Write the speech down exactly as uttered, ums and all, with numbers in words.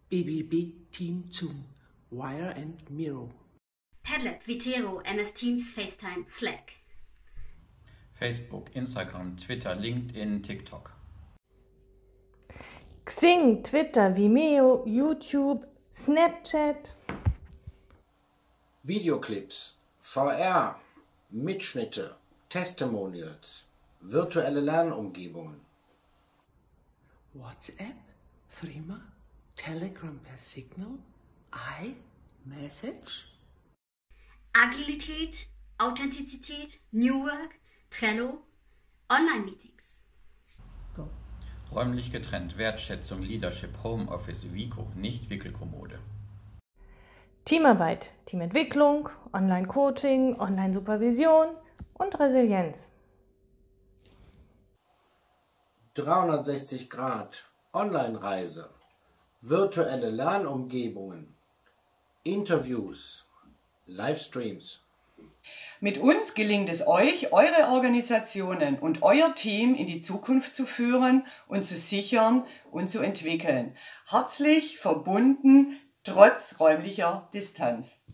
B B B, Team, Zoom, Wire and Miro. Padlet, Vitero, M S Teams, FaceTime, Slack. Facebook, Instagram, Twitter, LinkedIn, TikTok. Xing, Twitter, Vimeo, YouTube, Snapchat. Videoclips, V R, Mitschnitte, Testimonials, virtuelle Lernumgebungen. WhatsApp, Threema, Telegram per Signal, iMessage. Agilität, Authentizität, New Work, Trello, Online-Meetings. Go. Räumlich getrennt, Wertschätzung, Leadership, Homeoffice, Vico, nicht Wickelkommode. Teamarbeit, Teamentwicklung, Online-Coaching, Online-Supervision und Resilienz. dreihundertsechzig Grad, Online-Reise, virtuelle Lernumgebungen, Interviews, Livestreams. Mit uns gelingt es euch, eure Organisationen und euer Team in die Zukunft zu führen und zu sichern und zu entwickeln. Herzlich verbunden, trotz räumlicher Distanz.